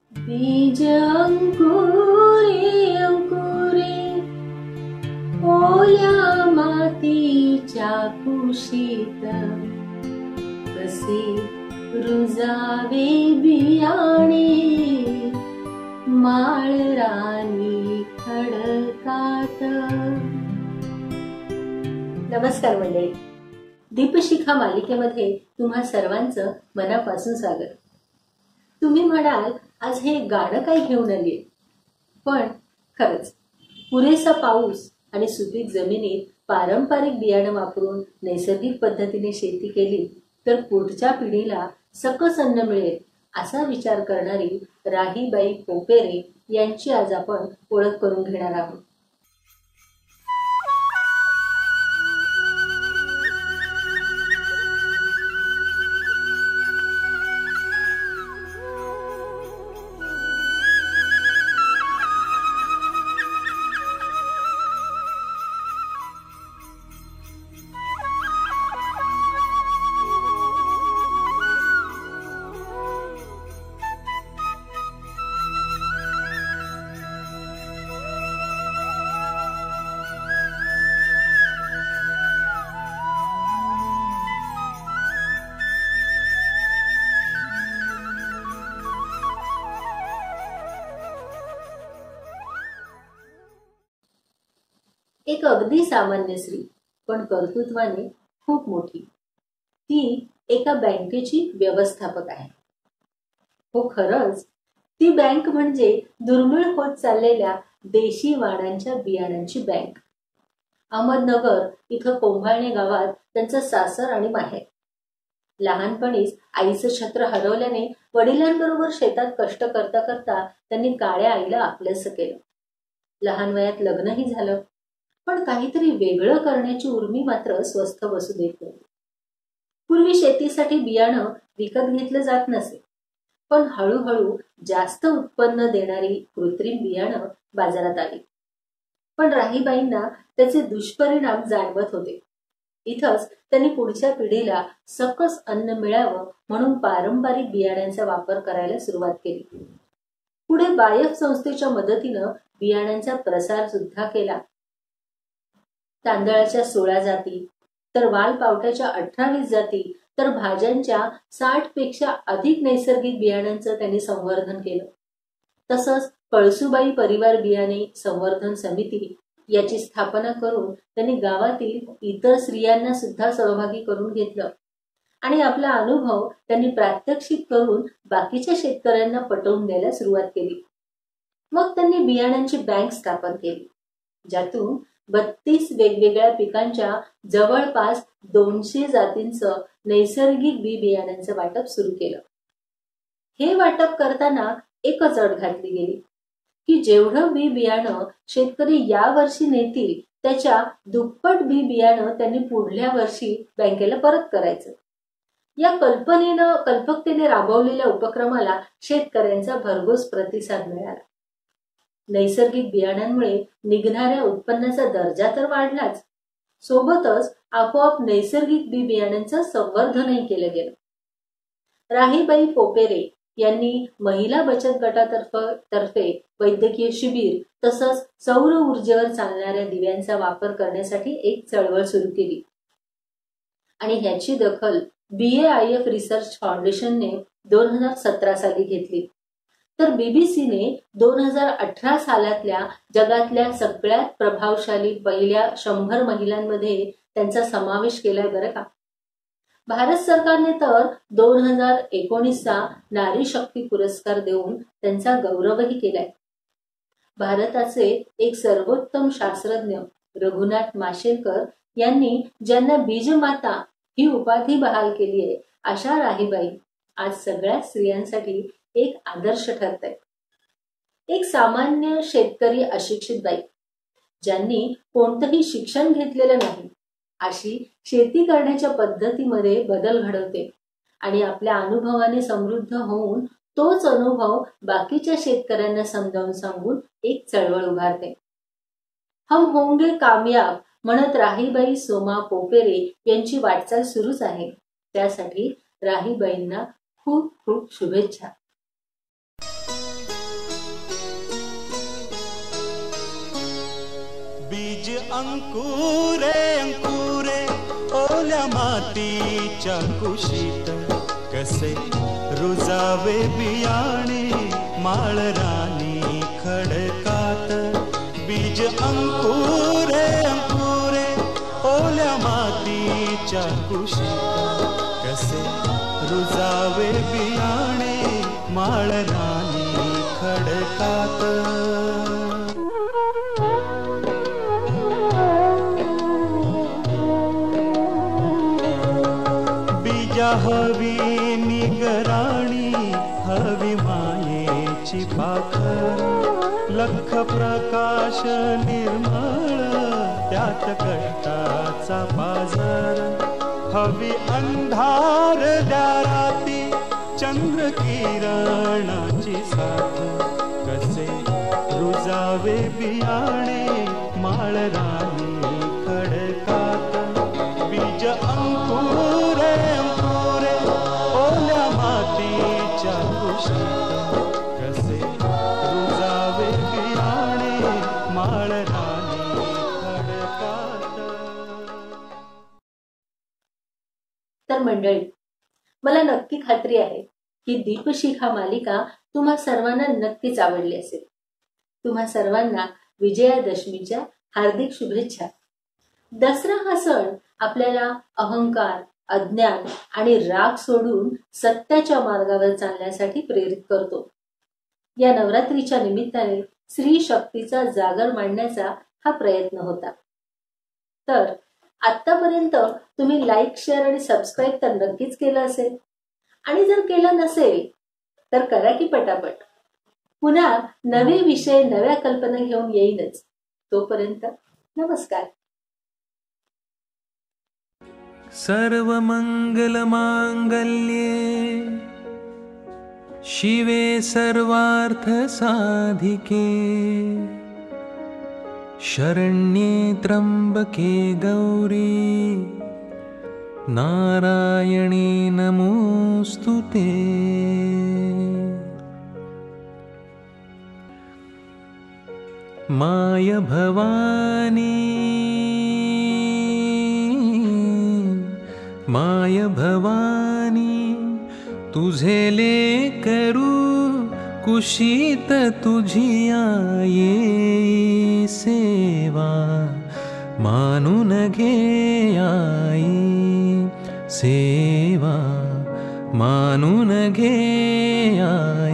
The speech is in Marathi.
बीज अंकुरे अंकुरे ओल्या मातीच्या कुशीत, कसे रुजावे बियाणे माळरानी खडकात. नमस्कार मंडळी, दीपशिखा मालिकेमध्ये तुम्हा सर्वांचं मनापासून स्वागत. तुम्ही म्हणाल आज हे गाणं काय घेऊन आली, पण खरंच पुरेसा पाऊस आणि सुपीक जमिनीत पारंपरिक बियाणं वापरून नैसर्गिक पद्धतीने शेती केली तर पुढच्या पिढीला सकस अन्न मिळेल असा विचार करणारी राहीबाई पोपेरे यांची आज आपण ओळख करून घेणार आहोत. एक अगदी सामान्य स्त्री, पण कर्तृत्वाने खूप मोठी. ती एका बँकेची व्यवस्थापक आहे. हो, खरंच ती बँक म्हणजे दुर्मिळ होत चाललेल्या देशी वाणांच्या बियाणांची बँक. अहमदनगर इथं कोंभाळणे गावात त्यांचं सासर आणि माहेर. लहानपणीच आईचं छत्र हरवल्याने वडिलांबरोबर शेतात कष्ट करता करता त्यांनी काळ्या आईला आपलंसं केलं. लहान वयात लग्नही झालं, पण काहीतरी वेगळं करण्याची उर्मी मात्र स्वस्थ बसू देत नव्हती. पूर्वी शेतीसाठी बियाणं विकत घेतलं जात नसे, पण हळूहळू जास्त उत्पन्न देणारी कृत्रिम बियाणं बाजारात आली. पण राहीबाईंना त्याचे दुष्परिणाम जाणवत होते. इथंच त्यांनी पुढच्या पिढीला सकस अन्न मिळावं म्हणून पारंपरिक बियाण्यांचा वापर करायला सुरुवात केली. पुढे बायफ संस्थेच्या मदतीनं बियाण्यांचा प्रसार सुद्धा केला. तांदळाच्या 16 जाती, तर वालपावट्याच्या 28 जाती, तर भाज्यांच्या 60 पेक्षा अधिक नैसर्गिक बियाणांचं त्यांनी संवर्धन केलं. तसंच कळसुबाई परिवार बियाणे संवर्धन समिती याची स्थापना करून त्यांनी गावातील इतर स्त्रियांना सुद्धा सहभागी करून घेतलं आणि आपला अनुभव त्यांनी प्रात्यक्षिक करून बाकीच्या शेतकऱ्यांना पटवून द्यायला सुरुवात केली. मग त्यांनी बियाणांची बँक स्थापन केली, ज्यातून 32 वेगवेगळ्या पिकांच्या जवळपास 200 जातींचं नैसर्गिक बी बियाण्यांचं वाटप सुरू केलं. हे वाटप करताना एकच अट घातली गेली की जेवढं बी बियाणं शेतकरी या वर्षी नेतील त्याच्या दुप्पट बी बियाणं त्यांनी पुढल्या वर्षी बँकेला परत करायचं. या कल्पकतेने राबवलेल्या उपक्रमाला शेतकऱ्यांचा भरघोस प्रतिसाद मिळाला. नैसर्गिक बियाणांमुळे निघणाऱ्या उत्पन्नाचा दर्जा तर वाढलाच, सोबतच आपोआप नैसर्गिक बी बियाणांचं संवर्धनही केलं गेलं. राहीबाई पोपेरे यांनी महिला बचत गटातर्फे वैद्यकीय शिबिर तसंच सौर ऊर्जेवर चालणाऱ्या दिव्यांचा वापर करण्यासाठी एक चळवळ सुरू केली आणि ह्याची दखल BAIF रिसर्च फाउंडेशनने 2017 साली घेतली. तर बीबीसीने 2018 सालातल्या जगातल्या सगळ्यात प्रभावशाली पहिल्या 100 महिलांमध्ये त्यांचा समावेश केलाय बरं का. भारत सरकारने तर 2019चा नारी शक्ती पुरस्कार देऊन त्यांचा गौरवही केलाय. भारताचे एक सर्वोत्तम शास्त्रज्ञ रघुनाथ माशेलकर यांनी ज्यांना बीजमाता ही उपाधी बहाल केली आहे, अशा राहीबाई आज सगळ्या स्त्रियांसाठी एक आदर्श ठरत आहे. एक सामान्य शेतकरी अशिक्षित बाई, ज्यांनी कोणतंही शिक्षण घेतलेलं नाही, अशी शेती करण्याच्या पद्धतीमध्ये बदल घडवते आणि आपल्या अनुभवाने समृद्ध होऊन तोच अनुभव बाकीच्या शेतकऱ्यांना समजावून सांगून एक चळवळ उभारते. हम होंगे कामयाब म्हणत राहीबाई सोमा पोपेरे यांची वाटचाल सुरूच आहे. त्यासाठी राहीबाईंना खूप खूप शुभेच्छा. अंकुरे अंकुरे ओल्या मातीच्या कुशीत, कसे रुजावे बियाणे माळरानी खडकात. बीज अंकुरे अंकुरे ओल्या मातीच्या कुशीत, कसे रुजावे बियाणे माळरानी खडकात. बीजा हवी निगराणी, हवी मायेची पाखर, लख प्रकाश निर्मळ त्यात कष्टाचा बाजार. हवी अंधार द्या राती चंद्र किरणाची साथ, कसे रुजावे बियाणे माळरानी खडकात. बीज अंकुरे अंकुरे ओल्या मातीच्या कुशीत, कसे रुजावे बियाणे माळरानी खडकात. तर मंडळी, मला नक्की खात्री आहे की दीपशिखा मालिका तुम्हा सर्वांना नक्कीच आवडली असेल. तुम्हा सर्वांना विजयादशमीच्या हार्दिक शुभेच्छा. दसरा हा सण आपल्याला अहंकार, अज्ञान आणि राग सोडून सत्याच्या मार्गावर चालण्यासाठी प्रेरित करतो. या नवरात्रीच्या निमित्ताने स्त्री शक्तीचा जागर मांडण्याचा हा प्रयत्न होता. तर आतापर्यंत तुम्ही लाईक, शेअर आणि सबस्क्राईब तर नक्कीच केलं असेल, आणि जर केलं नसेल तर करा की पटापट. पुन्हा नवे विषय, नव्या कल्पना घेऊन येईनच. तोपर्यंत नमस्कार. सर्व मंगल मांगल्ये शिवे सर्वार्थ साधिके, शरण्ये त्र्यंबके गौरी नारायणी नमोस्तुते. माय भवानी माय भवानी, तुझे लेकरू कुशीत तुझी आये. सेवा मानून घे आई, सेवा मानून घे आई.